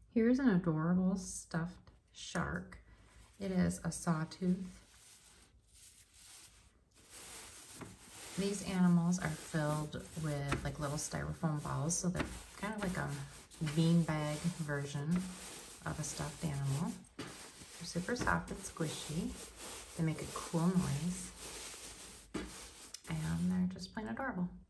Here's an adorable stuffed shark. It is a sawtooth. These animals are filled with like little styrofoam balls, so they're kind of like a beanbag version of a stuffed animal. They're super soft and squishy. They make a cool noise. And they're just plain adorable.